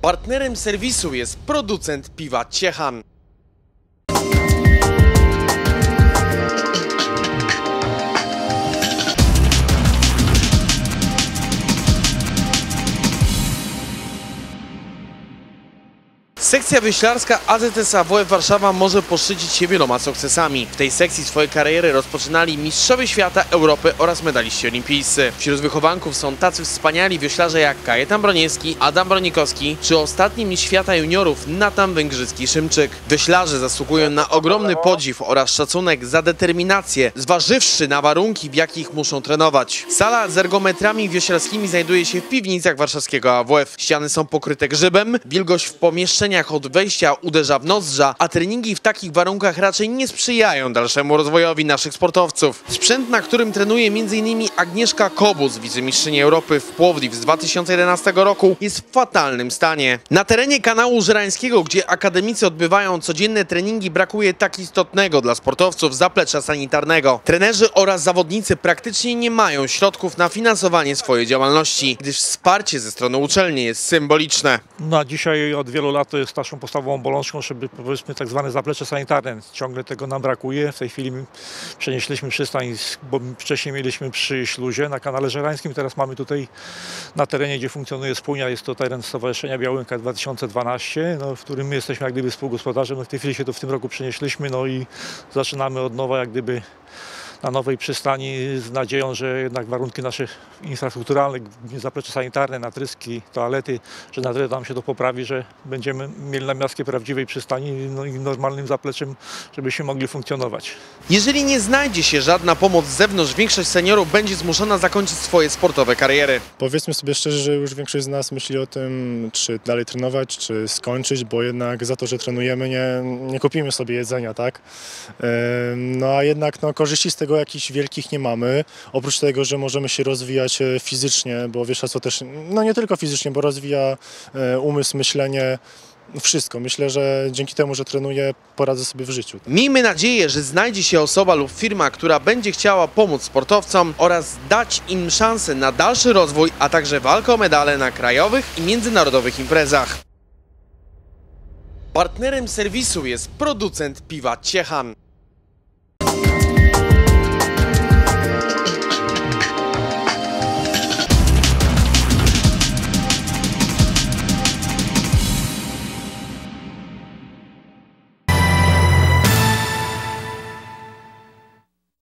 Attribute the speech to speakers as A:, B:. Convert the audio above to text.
A: Partnerem serwisu jest producent piwa Ciechan. Sekcja wioślarska AZS AWF Warszawa może poszczycić się wieloma sukcesami. W tej sekcji swoje kariery rozpoczynali mistrzowie świata, Europy oraz medaliści olimpijscy. Wśród wychowanków są tacy wspaniali wioślarze jak Kajetan Broniewski, Adam Bronikowski czy ostatni mistrz świata juniorów Natan Węgrzycki-Szymczyk. Wioślarze zasługują na ogromny podziw oraz szacunek za determinację, zważywszy na warunki, w jakich muszą trenować. Sala z ergometrami wioślarskimi znajduje się w piwnicach warszawskiego AWF. Ściany są pokryte grzybem, wilgoć w pomieszczeniach od wejścia uderza w nozdrza, a treningi w takich warunkach raczej nie sprzyjają dalszemu rozwojowi naszych sportowców. Sprzęt, na którym trenuje m.in. Agnieszka Kobus, wicemistrzyni Europy w Płowdiw z 2011 roku, jest w fatalnym stanie. Na terenie kanału żerańskiego, gdzie akademicy odbywają codzienne treningi, brakuje tak istotnego dla sportowców zaplecza sanitarnego. Trenerzy oraz zawodnicy praktycznie nie mają środków na finansowanie swojej działalności, gdyż wsparcie ze strony uczelni jest symboliczne.
B: No, dzisiaj od wielu lat to jest naszą podstawową bolączką, żeby powiedzmy tak zwane zaplecze sanitarne. Ciągle tego nam brakuje. W tej chwili przenieśliśmy przystań, bo wcześniej mieliśmy przy Śluzie na kanale żerańskim. Teraz mamy tutaj na terenie, gdzie funkcjonuje spółnia, jest to teren Stowarzyszenia Białynka 2012, w którym my jesteśmy jak gdyby współgospodarzem. W tej chwili się to w tym roku przenieśliśmy, i zaczynamy od nowa jak gdyby na nowej przystani z nadzieją, że jednak warunki nasze infrastrukturalne, zaplecze sanitarne, natryski, toalety, że na tyle nam się to poprawi, że będziemy mieli namiastkę prawdziwej przystani i normalnym zapleczem, żebyśmy mogli funkcjonować.
A: Jeżeli nie znajdzie się żadna pomoc z zewnątrz, większość seniorów będzie zmuszona zakończyć swoje sportowe kariery.
C: Powiedzmy sobie szczerze, że już większość z nas myśli o tym, czy dalej trenować, czy skończyć, bo jednak za to, że trenujemy, nie kupimy sobie jedzenia, tak? A jednak korzyści z tego jakichś wielkich nie mamy, oprócz tego, że możemy się rozwijać fizycznie, bo wioślarstwo też, nie tylko fizycznie, bo rozwija umysł, myślenie, wszystko. Myślę, że dzięki temu, że trenuję, poradzę sobie w życiu.
A: Miejmy nadzieję, że znajdzie się osoba lub firma, która będzie chciała pomóc sportowcom oraz dać im szansę na dalszy rozwój, a także walkę o medale na krajowych i międzynarodowych imprezach. Partnerem serwisu jest producent piwa Ciechan.